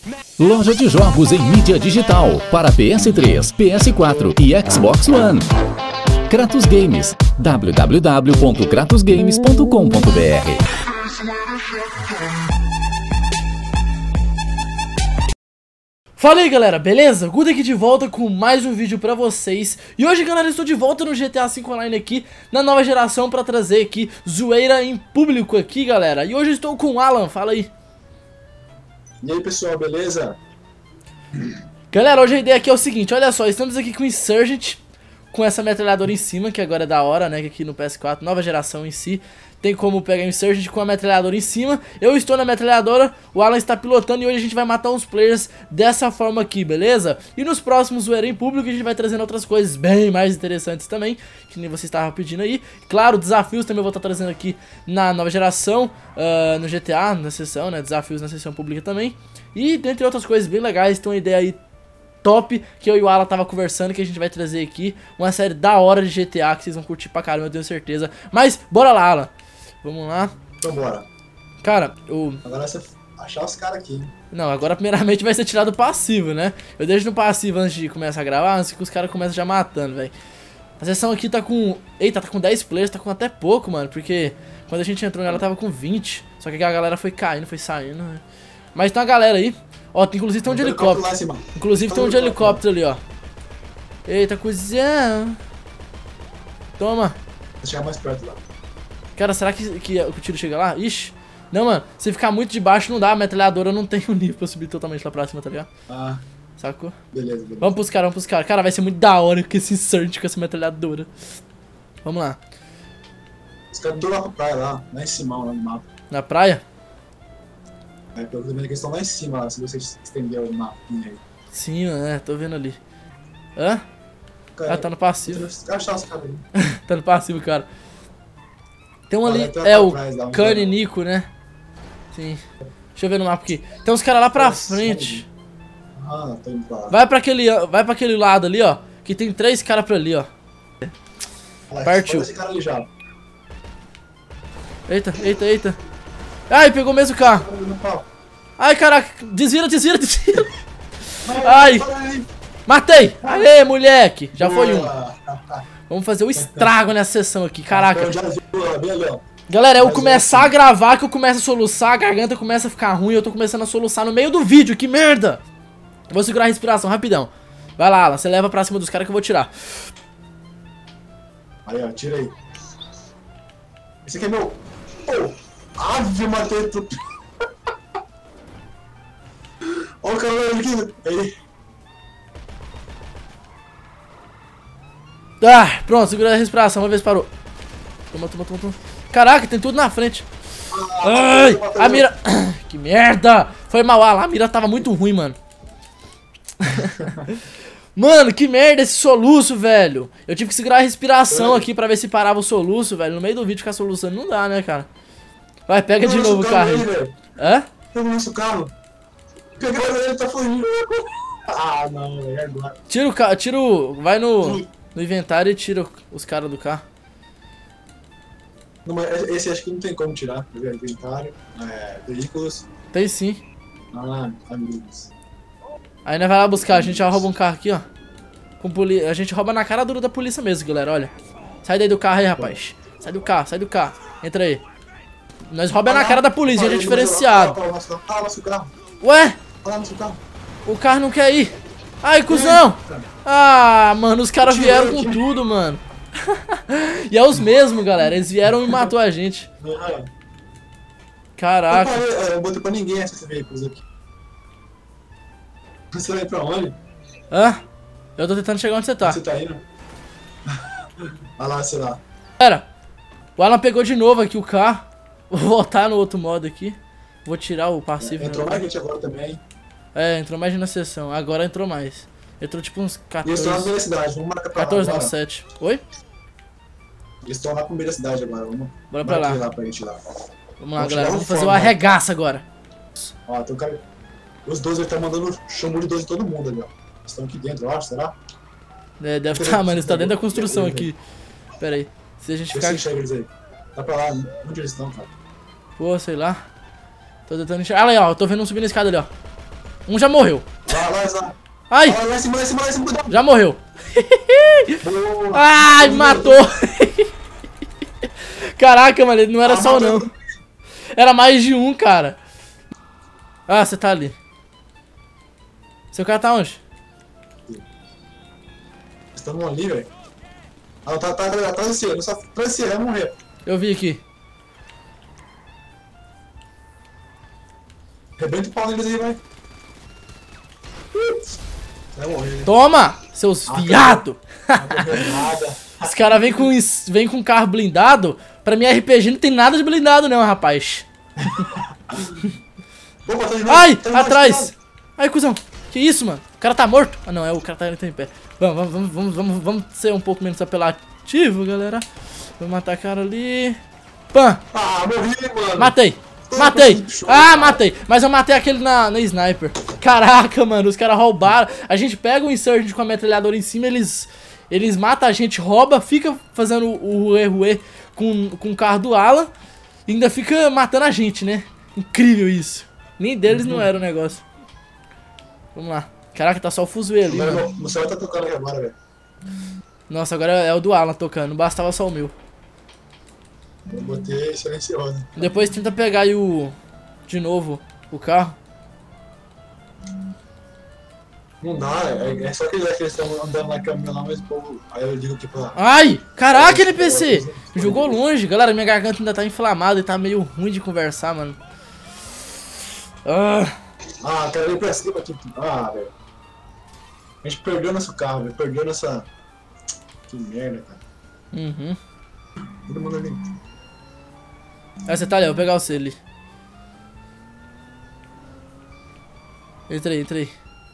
Loja de jogos em mídia digital para PS3, PS4 e Xbox One. Kratos Games, www.kratosgames.com.br. Fala aí galera, beleza? Guda aqui de volta com mais um vídeo pra vocês. E hoje galera, eu estou de volta no GTA V Online aqui, na nova geração, pra trazer aqui zoeira em público aqui galera. E hoje eu estou com o Alan, fala aí. E aí pessoal, beleza? Galera, hoje a ideia aqui é o seguinte, olha só, estamos aqui com o Insurgent, com essa metralhadora em cima, que agora é da hora, né, que aqui no PS4, nova geração em si, tem como pegar o Insurgent com a metralhadora em cima. Eu estou na metralhadora, o Alan está pilotando e hoje a gente vai matar uns players dessa forma aqui, beleza? E nos próximos zoeira em público a gente vai trazendo outras coisas bem mais interessantes também, que nem você estava pedindo aí. Claro, desafios também eu vou estar trazendo aqui na nova geração, no GTA, na sessão, né, desafios na sessão pública também. E dentre outras coisas bem legais, tem uma ideia aí top, que eu e o Alan tava conversando, que a gente vai trazer aqui uma série da hora de GTA, que vocês vão curtir pra caramba, eu tenho certeza. Mas, bora lá, Alan. Vamos lá. Então bora. Cara, agora é você achar os caras aqui. Não, agora primeiramente vai ser tirado o passivo, né? Eu deixo no passivo antes de começar a gravar, antes que os caras começam já matando, velho. A sessão aqui tá com... Eita, tá com 10 players, tá com até pouco, mano, porque quando a gente entrou nela tava com 20. Só que a galera foi caindo, foi saindo, né? Mas tem uma galera aí. Ó, inclusive tem um de helicóptero. Inclusive tem um de helicóptero ali, ó. Eita, cuzão. Toma. Vou chegar mais perto lá. Cara, será que o tiro chega lá? Ixi. Não, mano. Se ficar muito de baixo não dá. A metralhadora não tem o nível pra subir totalmente lá pra cima, tá ligado? Ah. Sacou? Beleza. Vamos pros caras, vamos pros caras. Cara, vai ser muito da hora com esse insert com essa metralhadora. Vamos lá. Os caras estão lá pra praia, lá em cima, lá no mapa. Na praia? É, pelo menos que eles estão lá em cima, lá, se você estender o mapinha aí. Sim, mano, tô vendo ali. Hã? Cara, ah, tá no passivo. Achar os caras aí. Tá no passivo, cara. Tem um ali, o Kanye e Nico, né? Sim. Deixa eu ver no mapa aqui. Tem uns caras lá pra frente. Ah, tô indo pra lá. Vai pra aquele lado ali, ó. Que tem 3 caras pra ali, ó. Partiu. Esse cara ali já. Eita, eita, eita. Ai, pegou mesmo o carro. Ai, caraca. Desvira, desvira, desvira. Ai. Matei. Aê, moleque. Já foi um. Vamos fazer o estrago nessa sessão aqui, caraca. Galera, eu começar a gravar que eu começo a soluçar, a garganta começa a ficar ruim, eu tô começando a soluçar no meio do vídeo, que merda! Vou segurar a respiração rapidão. Vai lá, Alan, você leva pra cima dos caras que eu vou tirar. Aí, ó, tira aí. Esse aqui é meu... Oh, ave, matei tudo. Olha o cara aqui. Aí. Ah, pronto, segura a respiração, vamos ver se parou. Toma, toma, toma, toma. Caraca, tem tudo na frente. Ai, a mira... Que merda. Foi mal, a mira tava muito ruim, mano. Mano, que merda esse soluço, velho. Eu tive que segurar a respiração aqui pra ver se parava o soluço, velho. No meio do vídeo ficar soluçando não dá, né, cara. Vai, pega de novo o carro aí. Hã? Pega o nosso carro. Pegaram ele, tá fugindo. Ah, não, velho, agora. Tira o carro, tira o... Vai no inventário e tira os caras do carro. Não, mas esse acho que não tem como tirar. Inventário, veículos. Tem sim. Ah, amigos. Aí nós vai lá buscar, a gente já rouba um carro aqui, ó. A gente rouba na cara dura da polícia mesmo, galera, olha. Sai daí do carro aí, rapaz. Sai do carro, sai do carro. Entra aí. Nós roubamos na cara da polícia, a gente é diferenciado. Ué? O carro não quer ir. Ai, cuzão. Ah, mano, os caras vieram com tudo, mano. E é os mesmos, galera. Eles vieram e matou a gente. Caraca. Eu botei pra ninguém esses veículos aqui. Você vai pra onde? Hã? Eu tô tentando chegar onde você tá. Você tá indo? Olha lá, sei lá. Pera, o Alan pegou de novo aqui o carro. Vou voltar no outro modo aqui. Vou tirar o passivo. Entrou mais gente agora também. É, entrou mais gente na sessão. Agora entrou mais. Entrou tipo uns 14. Eles estão na primeira cidade, vamos marcar pra 14 lá. não, 7. Oi? Eles estão lá na primeira cidade agora, vamos. Bora pra lá. Pra gente ir lá. Vamos lá, galera. Vamos fazer o arregaço agora. Ó, tem um cara. Os 12 ele tá mandando chamou de 12 em todo mundo ali, ó. Eles estão aqui dentro, eu acho, será? É, deve estar, mano. Eles tá dentro da construção aqui. Pera aí. Se a gente ficar. Eles aí. Tá pra lá, onde eles estão, cara? Pô, sei lá. Tô tentando enxergar. Ah, ali, ó. Eu tô vendo um subindo a escada ali, ó. Um já morreu. Lá. Ai! Lá em cima, cuidado. Já morreu. Boa. Ai, me matou. Caraca, mano, ele não era só um, não. Era mais de um, cara. Ah, você tá ali. Seu cara tá onde? Estamos ali, velho. Ah, tá atrás de você, não só atrás de você, vai morrer. Eu vi aqui. Rebenta o pau neles aí, vai. Vai morrer. Toma, seus viado. Não morreu nada. Os caras vêm com carro blindado. Pra mim, RPG não tem nada de blindado, não, rapaz. Opa, tá de novo, Ai, tá de novo, atrás. tá de Ai, cuzão. Que isso, mano? O cara tá morto? Ah, não, o cara tá em pé. Vamos ser um pouco menos apelativo, galera. Vou matar a cara ali. Pã. Ah, morri, mano. Matei. Ah, matei. Mas eu matei aquele na sniper. Caraca, mano, os caras roubaram. A gente pega o Insurgent com a metralhadora em cima, eles matam a gente, rouba, fica fazendo o ruê com o carro do Alan e ainda fica matando a gente, né? Incrível isso. Nem deles não era o negócio. Vamos lá. Caraca, tá só o fuzuê ali, mano. O céu tá tocando aqui agora, velho. Nossa, agora é o do Alan tocando, não bastava só o meu. Eu botei silencioso. Depois tenta pegar aí de novo o carro. Não dá, é só que eles estão andando na caminho lá, mas o povo. Aí eu digo que pra. Ai! Caraca, NPC! Jogou longe. Galera, minha garganta ainda tá inflamada e tá meio ruim de conversar, mano. Ah, quero ir pra cima aqui. Ah, velho. A gente perdeu nosso carro, velho. Perdeu nossa. Que merda, cara. Uhum. Todo mundo ali. Ah, você tá ali, eu vou pegar você ali. Entra aí.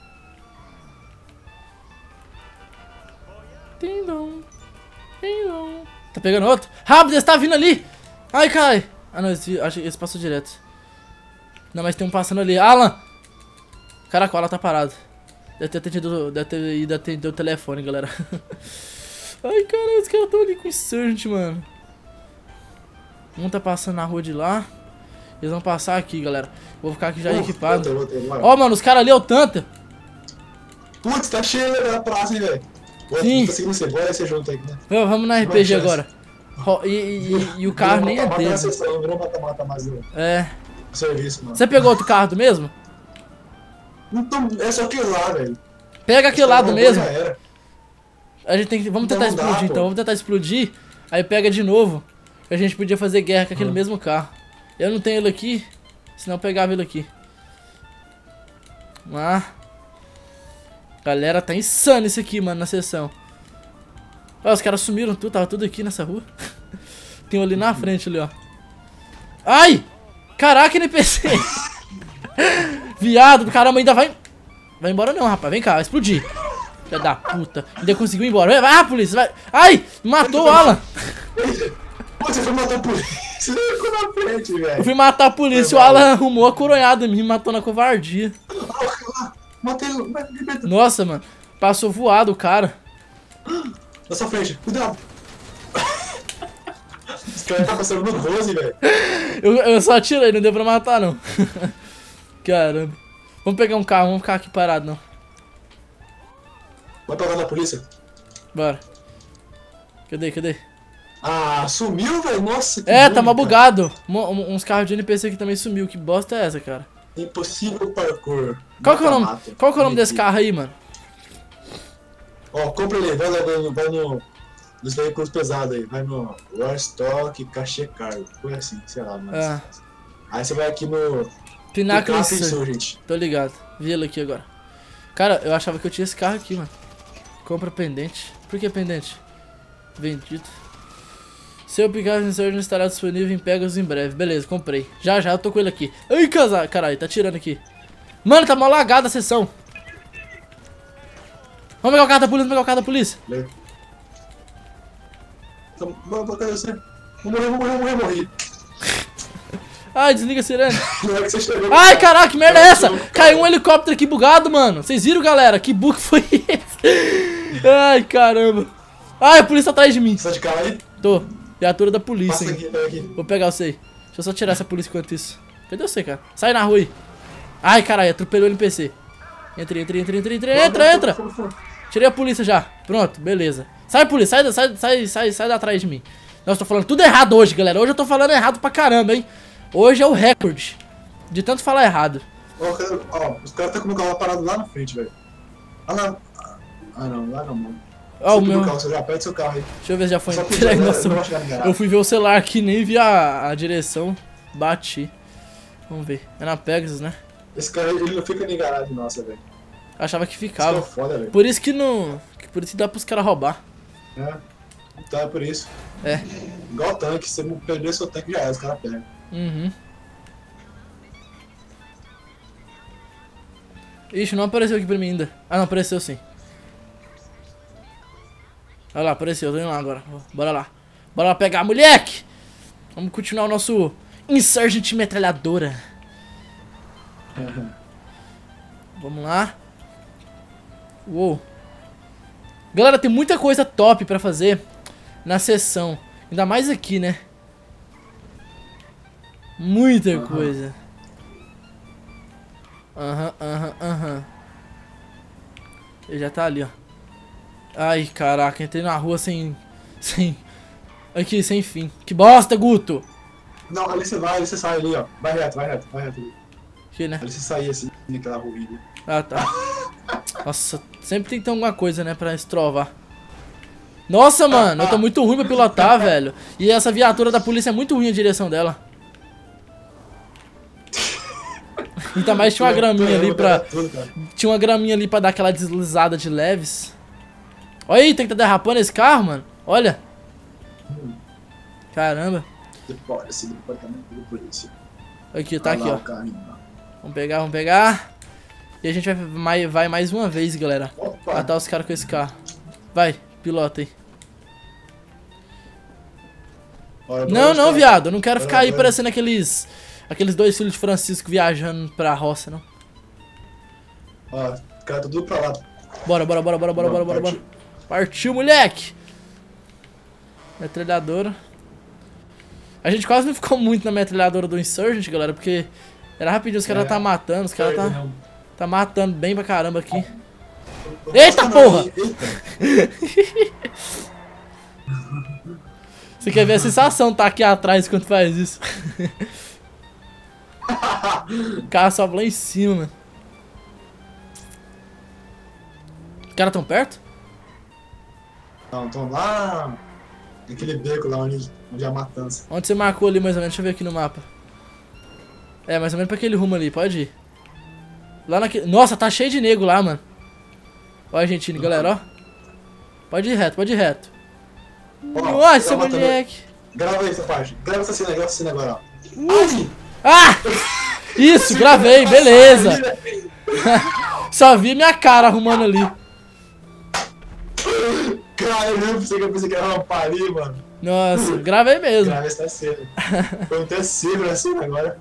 Ding dong. Tá pegando outro? Rápido, esse tá vindo ali! Ai, cai! Ah, não, acho que esse passou direto. Não, mas tem um passando ali. Alan! Caraca, o Alan tá parado. Deve ter ido atender o telefone, galera. Ai, cara, os caras tão ali com Insurgent, mano. Um tá passando na rua de lá. Eles vão passar aqui, galera. Vou ficar aqui já equipado. Ó, mano, os caras ali é o Tanta. Putz, tá cheio da praça, hein, velho. Sim. Tô seguindo você, bora ser junto aí, né? Vamos na RPG agora. E o carro nem é dele. Virou mata-mata mais do É. serviço, mano. Você pegou outro carro do mesmo? Então, é só aquele lá, velho. Pega aquele lado mesmo. Já era. A gente tem que. Vamos tentar Não dá, explodir pô. então. Vamos tentar explodir. Aí pega de novo. A gente podia fazer guerra com aquele mesmo carro. Eu não tenho ele aqui. Senão eu pegava ele aqui. Vamos lá. Galera, tá insano isso aqui, mano, na sessão. Ó, os caras sumiram tudo. Tava tudo aqui nessa rua. Tem um ali na frente ali, ó. Ai! Caraca, NPC! Viado do caramba, ainda vai. Vai embora não, rapaz. Vem cá, vai explodir. Filha da puta. Ainda conseguiu ir embora. Vai, polícia, vai. Ai! Matou o Alan! Pô, você foi matar a polícia. Você ficou na frente, velho. Eu fui matar a polícia. O Alan arrumou a coronhada em mim, me matou na covardia. Matei ele. Nossa, mano. Passou voado o cara. Na sua frente, cuidado. Esse cara tá passando no 12, velho. Eu só atirei, não deu pra matar, não. Caramba. Vamos pegar um carro, vamos ficar aqui parado, não. Vai pra lá da polícia. Bora. Cadê? Ah, sumiu, velho? Nossa, que É, ruim, tá mal cara. bugado. Uns carros de NPC aqui também sumiu. Que bosta é essa, cara? Impossível parkour. Qual que é o nome, Mata-mata. qual que é o nome desse carro aí, mano? Ó, compra ele, vai nos veículos pesados aí. Vai no Warstock, Cachê Cargo. Foi assim, sei lá, mas. Ah. Aí você vai aqui no. Pináculo Picape Insurgent. Insurgent. Tô ligado. Vi ele aqui agora. Cara, eu achava que eu tinha esse carro aqui, mano. Compra pendente. Por que pendente? Vendido. Seu Picape Insurgent estará disponível em Pegasus em breve. Beleza, comprei. Já, eu tô com ele aqui. Ai, caralho, tá tirando aqui. Mano, tá mal lagada a sessão. Vamos pegar o carro da polícia, Cadê você? Vou morrer. Ai, desliga a sirene. Não é que você chegou. Ai, caraca, que merda é essa? Caiu um helicóptero aqui bugado, mano. Vocês viram, galera? Que bug foi esse? Ai, caramba. Ai, a polícia tá atrás de mim. Você tá de carro aí? Tô. Viatura da polícia, Passa hein. aqui, pega aqui. Vou pegar você. Deixa eu só tirar essa polícia enquanto isso. Cadê você, cara? Sai na rua aí. Ai, caralho, atropelou o NPC. Entra. Tirei a polícia já. Pronto, beleza. Sai, polícia, sai da atrás de mim. Nossa, tô falando tudo errado hoje, galera. Hoje eu tô falando errado pra caramba, hein. Hoje é o recorde de tanto falar errado. Ó, os caras tá com o carro parado lá na frente, velho. Ah, não. Ah, não, lá não, mano. Ó, o meu... Você já pede seu carro aí. Deixa eu ver se já foi entregue. Nossa, eu fui ver o celular aqui, nem vi a direção. Bati. Vamos ver. É na Pegasus, né? Esse cara, ele não fica nem garagem, nossa, velho. Achava que ficava. Isso é foda, velho. Por isso que não... Por isso que dá pros caras roubar. É. Então é por isso. É. Igual tanque, se você perder seu tanque já é, os caras pegam. Uhum. Ixi, não apareceu aqui pra mim ainda. Ah, não, apareceu sim. Olha lá, apareceu, tô indo lá agora. Bora lá. Bora lá pegar, moleque! Vamos continuar o nosso Insurgent metralhadora. Vamos lá. Uou. Galera, tem muita coisa top pra fazer na sessão. Ainda mais aqui, né? Muita coisa. Aham. Ele já tá ali, ó. Ai, caraca, entrei na rua sem... Aqui, sem fim. Que bosta, Guto! Não, ali você sai ali, ó. Vai reto ali. Aqui, né? Ali você sai assim, naquela ruína. Ah, tá. Nossa, sempre tem que ter alguma coisa, né, pra estrovar. Nossa, mano, eu tô muito ruim pra pilotar, velho. E essa viatura da polícia é muito ruim a direção dela. Ainda mais tinha uma graminha ali pra... Tinha uma graminha ali pra dar aquela deslizada de leves. Olha aí, tem que tá derrapando esse carro, mano. Olha. Caramba. Aqui, tá aqui, ó. Vamos pegar. E a gente vai mais uma vez, galera. Matar os caras com esse carro. Vai, pilota aí. Não, viado. Eu não quero ficar aí parecendo aqueles dois filhos de Francisco viajando pra roça, não. Ó, os caras tudo pra lá. Bora. Partiu, moleque. Metralhadora. A gente quase não ficou muito na metralhadora do Insurgent, galera, porque era rapidinho, os caras tá matando, os caras tá matando bem pra caramba aqui. Eita, porra! Você quer ver a sensação tá aqui atrás quando faz isso? O carro sobe lá em cima, mano. Os caras tão perto? Não, tão lá naquele beco lá onde é a matança. Onde você marcou ali mais ou menos? Deixa eu ver aqui no mapa. É, mais ou menos pra aquele rumo ali, pode ir. Lá naquele... Nossa, tá cheio de nego lá, mano. Ó a Argentina, galera, ó. Pode ir reto. Nossa, moleque. Grava aí essa parte. Grava essa cena agora, ó. Ah! Isso, gravei, beleza. Só vi minha cara arrumando ali. Cara, eu pensei que era uma pari, mano. Nossa, gravei mesmo. Gravei essa cena. Foi até cifra assim agora.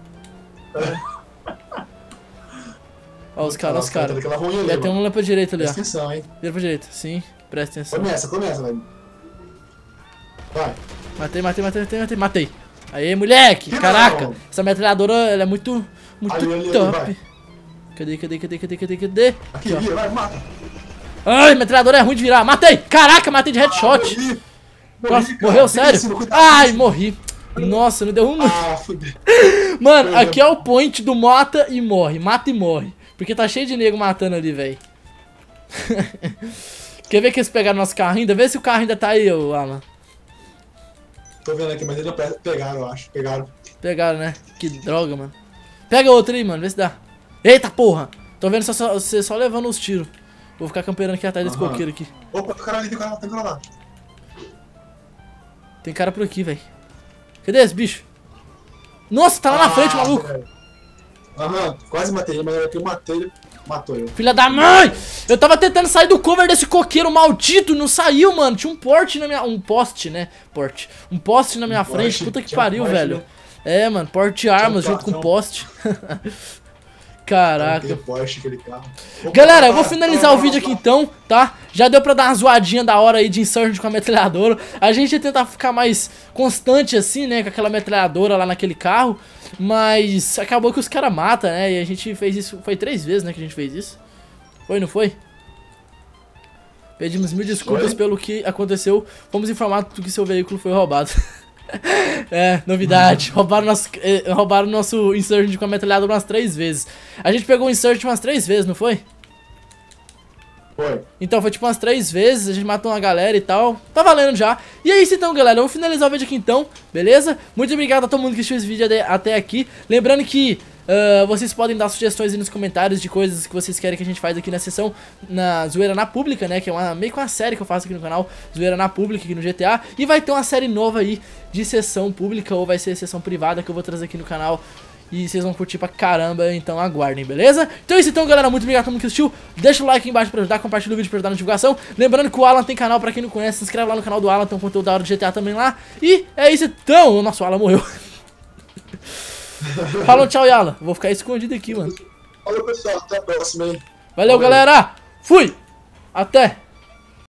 Ó, os caras. Já tem um lá pra direita ali, ó. Presta atenção, hein. Vira pra direita, sim. Presta atenção. Começa, velho. Vai. Matei. Aí, moleque. Caraca. Essa metralhadora, ela é muito top. Cadê? Aqui, vai, mata. Ai, metralhadora é ruim de virar. Matei. Caraca, matei de headshot. Nossa, morreu, sério? Ai, morri. Nossa, não deu um... Fudeu. Mano, aqui é o point do mata e morre. Mata e morre. Porque tá cheio de nego matando ali, velho. Quer ver que eles pegaram nosso carro ainda? Vê se o carro ainda tá aí, ô Alan. Tô vendo aqui, mas eles não pegaram, eu acho. Pegaram, né? Que droga, mano. Pega outro aí, mano. Vê se dá. Eita, porra. Tô vendo você só levando os tiros. Vou ficar camperando aqui atrás desse coqueiro aqui. Opa, tem cara ali, tem cara lá. Tem cara por aqui, velho. Cadê esse bicho? Nossa, tá lá na frente, maluco. Aham, quase matei ele, mas eu matei ele, matou eu. Filha da mãe! Eu tava tentando sair do cover desse coqueiro maldito, não saiu, mano. Tinha um poste na minha... Um poste, né? Um poste na minha frente. Puta que pariu, velho. Né? É, mano, porte armas junto com poste. Caraca. Galera, eu vou finalizar o vídeo aqui então, tá? Já deu pra dar uma zoadinha da hora aí de Insurgent com a metralhadora. A gente ia tentar ficar mais constante assim, né? Com aquela metralhadora lá naquele carro. Mas acabou que os caras matam, né? E a gente fez isso, foi 3 vezes, né, que a gente fez isso. Foi, não foi? Pedimos 1000 desculpas pelo que aconteceu. Fomos informados de que seu veículo foi roubado. É, novidade. Roubaram o nosso Insurgent com a metralhadora umas 3 vezes. A gente pegou o Insurgent umas 3 vezes, não foi? Foi. Então foi tipo umas 3 vezes, a gente matou uma galera e tal. Tá valendo já. E é isso então, galera. Eu vou finalizar o vídeo aqui então, beleza? Muito obrigado a todo mundo que assistiu esse vídeo até aqui. Lembrando que vocês podem dar sugestões aí nos comentários de coisas que vocês querem que a gente faça aqui na sessão, na Zoeira na Pública, né? Que é meio que uma série que eu faço aqui no canal, Zoeira na Pública, aqui no GTA. E vai ter uma série nova aí de sessão pública, ou vai ser sessão privada, que eu vou trazer aqui no canal. E vocês vão curtir pra caramba, então aguardem, beleza? Então é isso então, galera, muito obrigado a todo mundo que assistiu. Deixa o like aí embaixo pra ajudar, compartilha o vídeo pra ajudar na divulgação. Lembrando que o Alan tem canal, pra quem não conhece, se inscreve lá no canal do Alan, tem um conteúdo da hora do GTA também lá. E é isso então, o nosso Alan morreu. Fala um tchau, Alan. Vou ficar escondido aqui, mano. Falou, pessoal, até a próxima, hein? Valeu, galera. Fui. Até.